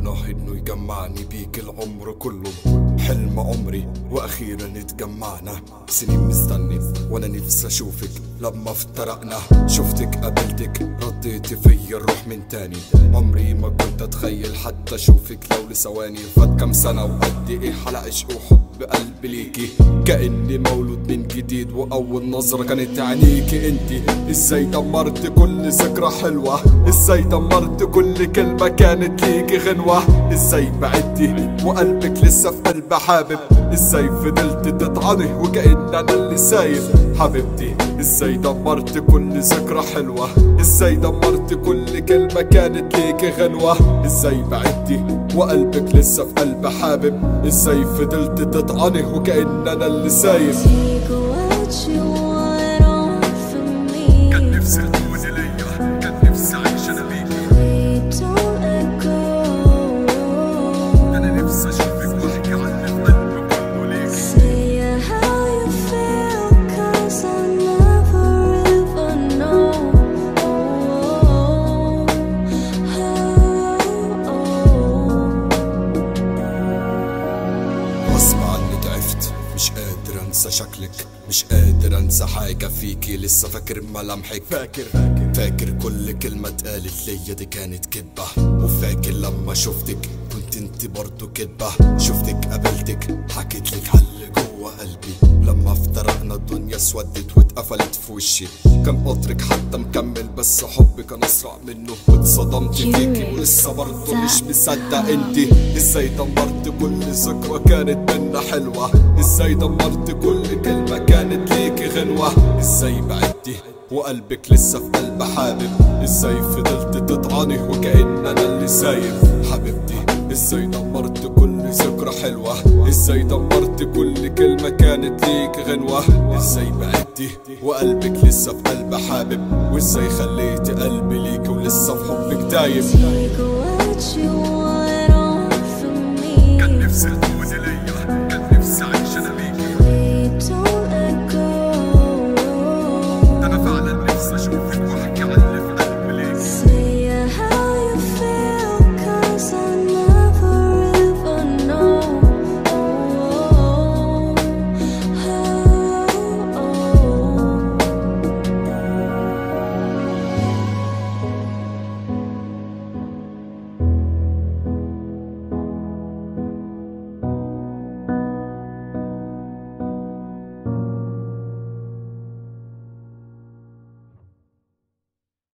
ربنا انه يجمعني بيك العمر كله، حلم عمري واخيرا اتجمعنا. سنين مستني وانا نفسي اشوفك، لما افترقنا شفتك قابلتك رديت فيا الروح من تاني. عمري ما كنت اتخيل حتى اشوفك لو لثواني. فات كام سنة وقد ايه حلق عشق وحب قلبي ليكي، كأني مولود من جديد واول نظرة كانت عينيكي انتي. ازاي دمرت كل ذكرى حلوة، ازاي دمرت كل كلمة كانت ليكي غنوة. ازاي بعدتي وقلبك لسه في قلبي حابب، ازاي فضلت تطعني وكأن انا اللي سايب حبيبتي. ازاي دمرت كل ذكرى حلوة، ازاي دمرت كل كلمة كانت ليكي غنوة. ازاي بعدتي وقلبك لسه في قلبي حابب، ازاي فضلت تطعني وكأن انا اللي سايب. كان نفسي تكوني ليا، كان نفسي اعيش انا بيكي، انا نفسي اشوفك واحكي عني في قلبي كله ليكي. غصب عني ضعفت، مش قادر انسى شكلك، مش قادر انسى حاجة فيكي، لسه فاكر ملامحك. فاكر كل كلمة اتقالت ليا دي كانت كدبة، وفاكر لما شفتك كنت انت برضو كدبة. شفتك قابلتك حكيتلك حل جوه قلبي، لما افترقنا الدنيا اسودت واتقفلت في وشي. كان قطرك حتى مكمل بس حبي كان اسرع منه، واتصدمت فيكي ولسه برضو مش مصدق انتي. ازاي دمرت كل ذكرى كانت منا حلوة، ازاي دمرت كل كلمة كانت ليكي غنوة. ازاي بعدتي وقلبك لسه في قلبي حابب، ازاي فضلت تطعني وكأن انا اللي سايب حبيبتي. ازاي دمرت كل ذكرى حلوة، ازاي دمرت كل كلمة كانت ليك غنوة. ازاي بعدتي وقلبك لسه في قلبي حابب، وازاي خليتي قلبي ليك ولسه في حبك دايب.